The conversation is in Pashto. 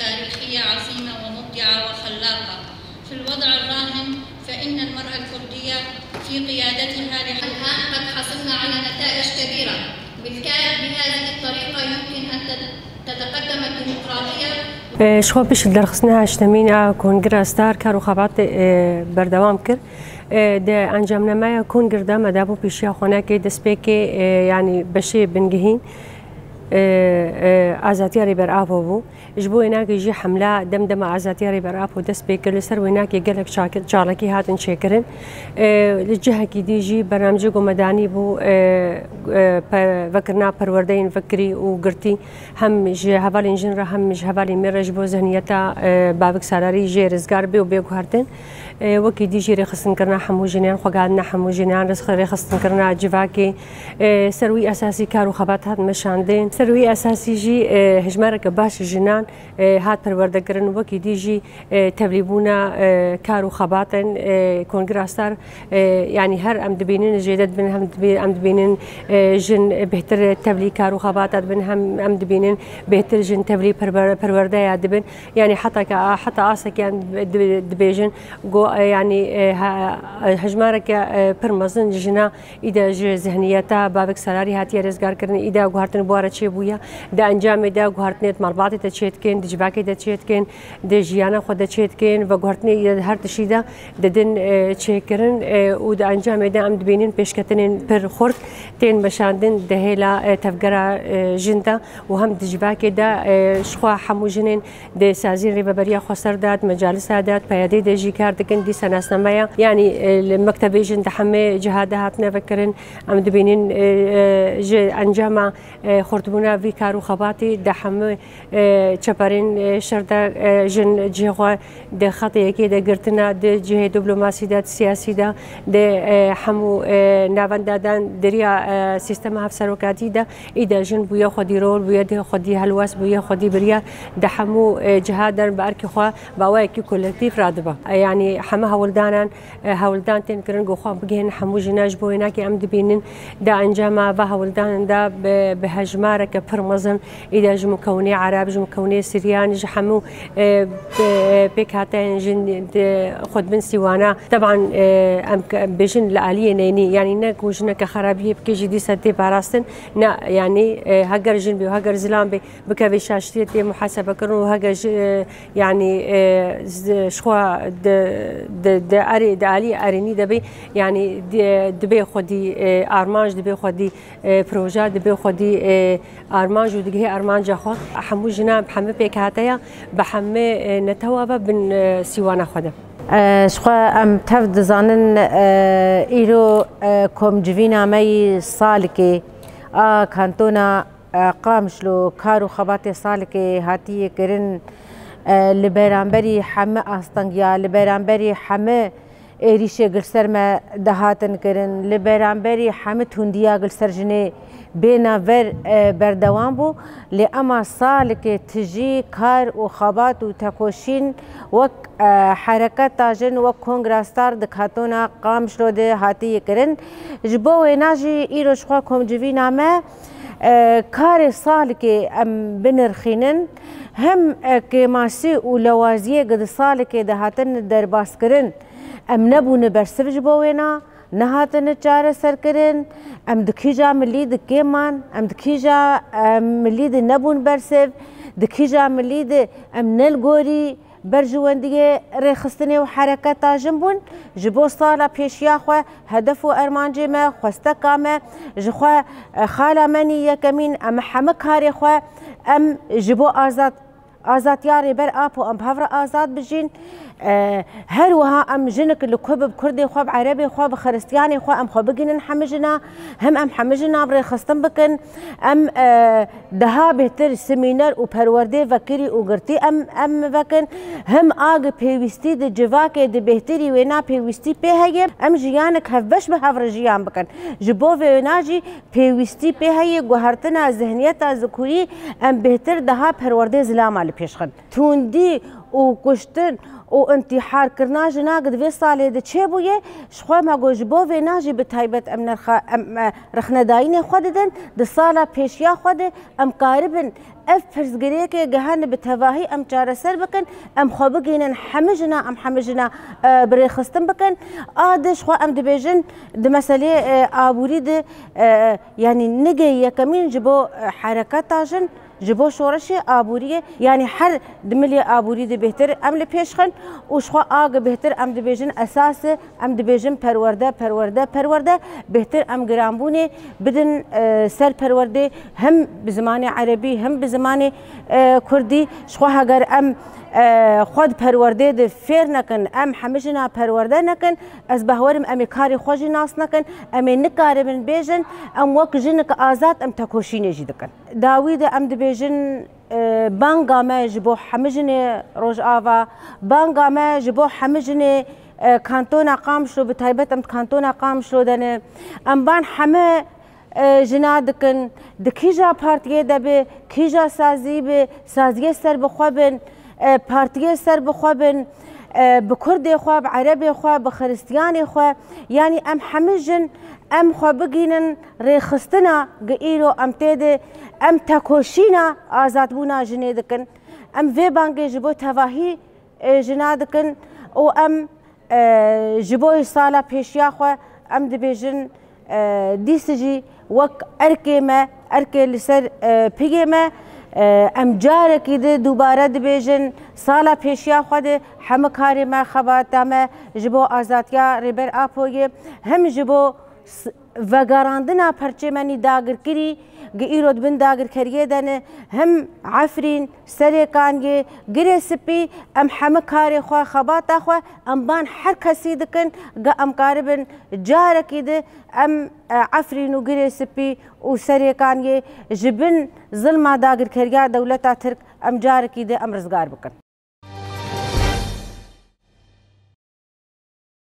تاريخية عظيمة ومبدعة وخلاقة. في الوضع الراهن فإن المرأة الكردية في قيادتها الآن قد حصلنا على نتائج كبيرة. بالكاد بهذه الطريقة يمكن أن تتقدم الديمقراطية. شخو بيش درخصنا اجتماعنا كونغرس ستار كارو خبات بردوام كر ده انجام نما يكون قردا مدابو بيشيا خوناكي دسبيكي يعني بشي بنجهين ازاتياري برافو بو جبو هناك يجي حمله دمدمه ازاتياري برافو دسبيكر لسر هناك يقلك شاركي هاتن شكرن الجهه كي ديجي برنامج مداني بو فكرنا پروردين فكري وقرتي هم هبالين جنرا هم هبالين مرج بو ذهنيتا بابك سالاري جي رزقار بي وبيغو هرتن وكي ديجي رخصن كرنا حمو جنان خقادنا حمو جنان رخصن كرنا جواكي سروي اساسي كارو خبات هات مشاندين سروي اساسي جي هجمارك باش جنان هات پروردگرن وكي ديجي تبليبونا كارو خباتن كونغراستار يعني هر ام دبينين جدد بن هم ام دبينين جن بهتر تبلي كارو خباتات بن هم ام دبينين بهتر جن تبلي پروردايا دبن يعني حتى اسك يعني دبيجن جو يعني هجمارك برمزن جنا اذا ذهنيتها بابك سلاري هاتي رزقار كرن اذا غارتن بواره چه بويا دا انجام دا غارتنت مرباطي تشيتكن دجباكي تشيتكن دجيانا خود تشيتكن و غارتني هر تشيدا ددن چيكرن و دا انجام دا ام دبينين بيشكتنين پر خورد تين بشاندن دهلا تفقرا جندا وهم دجباكي دا شخوا حمو جنين د سازين ريبريا خسر داد مجالس داد بيادي دجي كاردكن دي سناسنمايا يعني المكتب جن دحمه جهادات نفكرن ام دبينين انجام خردبونا في كارو خباتي دحمه چپرین شردا جن جهوا د خطی کی د گرتنا د جهه دیپلماسی د سیاسی د حمو ناوند دادن دریا سیستم افسروکاتی د ایدا جن بو خودی رول بو د خودی هلواس بو خودی بریا د حمو جهادر بارک خو باوی کی کولکتیف رادبه يعني حما هولدان تن كرن جو خو بگين حمو جناج بو هناك ام دبينن دا انجام با هولدان دا بهجمارك برمزن اذا جم مكوني عرب جم مكوني سريان جحمو بكاتين جن خد من سيوانا طبعا ام بجن الاليه نيني يعني نك وجنا كخرابيه بكي دي سدي باراستن نا يعني هاجر جن بي هاجر زلام بي بكافي شاشتي محاسبه كرو هاجر يعني شخوا د آلی ارینی دبی يعني دبی خودی آرمانج دبی خودی پروژه دبی خودی آرمانج و دیگه آرمانج خود حمو جناب حمه پیکاتیا به حمه نتوابه بن سیوان خودم شخوا ام تفد زانن ایرو کم جوینا می سال که کانتونا قامشلو کارو خبات سال که هاتی کرن لبرانبری همه آستانگیا لبرانبری همه ایریشه گلسر ما دهاتن کرن لبرانبری همه تندیا گلسر جنه بینا ور بردوام بو لی اما سال که تجی کار و خبات و تکوشین و حرکت تاجن و کنگراستار دکاتونا قامش رو ده هاتی کرن جبو و ناجی ایروش خوا کم جوی نامه کار سال که ام بنرخینن هم که ماسی و لوازیه قد سال که دهاتن در باس کرن ام نبونه برسفج بوینا نهاتن چاره سر کرن ام دکیجا ملی دکیمان ام دکیجا ملی د نبون برسف دکیجا ملی د ام نلگوری برجواندیه رخصتنی و حرکت جنبون جبو سالا پیشیا خو هدف و ارمانجی ما خواسته ما جخوا خالا منی یکمین ام همه کاری خو ام جبو آزاد یاری بر آپ و ام بهور آزاد بجین هر وها ام جنك الكوب بكردي خواب عربي خواب خريستياني خواب ام خواب بقين حمجنا هم ام حمجنا بري خستن بكن ام دها بهتر سمينار و پروردي فكري و غرتي ام بكن هم آگ پیوستی د جواکه د بهتري وینا پیوستی په هي ام جيانك هفبش به هفر جيان بكن جبو ویناجي پیوستی په هي گوهرتنا ذهنيت ذکوری ام بهتر دها پروردي زلام على پیشخن توندي و کشتن و انتحار کرنا جنا قد في صالي د چه بويه شخوا ما گوش بو و ناجي بتايبت ام رخنا داين خوددن د صالا پیشیا خود ام قاربن اف پرزگری که گهان بتواهی ام چاره سر بکن ام خواب بگینن حمجنا بری خستن بکن آدش خو ام دبیجن د مسئله آبوری د يعني نگه یکمین جبو حرکت تاجن جبو شورش آبوریه يعني هر دملي آبوری ده بهتر ام لپیشخن و شخوا آگ بهتر ام دبیجن اساس ام دبیجن پرورده بهتر ام گرامبونه بدن سر پرورده هم بزمان عربی هم بزمان کردی شخوا اگر ام خود پرورده ده فیر نکن ام همجنا پرورده نکن از بهورم امی کاری خوشی ناس نکن امی نکاری من بیجن ام وک جنک آزاد ام تکوشی نجی دکن داوید ام دبیجن بانگا ما جبو همجنه روز آوا بانگا ما جبو همجنه کانتونا قامشلو بتایبت ام کانتونا قامشلو دنه ام بان همه جنا دکن دکیجا پارتیه دبه کیجا سازی به سازی سر بخوابن پارتیه سر بخوابن بکرد خواب عربی خواب بخریستیانی خواب یعنی ام همجن ام خواب بگینن ریخستنا گئیرو ام تیده ام تکوشینا آزاد بونا جنه دکن ام وی بانگی جبو تواهی جنا دکن و ام جبو سالا پیشیا خواه ام دبیجن دیسجی وک ارکی لسر پیگه ما ام جارکی ده دوباره دبیجن سالا پیشیا خود همه کاری ما خباتا ما جبو آزادیا ریبر آپویه هم جبو وگاراندنا پرچه منی داگر کری گیرود بن داگر کریه دنه هم عفرین سریکانگی گره سپی ام همه کاری خواه خباتا خواه ام بان هر کسی دکن گا ام کاربن جارکی ده ام عفرین و گره سپی و سریکانگی جبن ظلم داگر کریه دولتا ترک ام جارکی ده ام رزگار بکن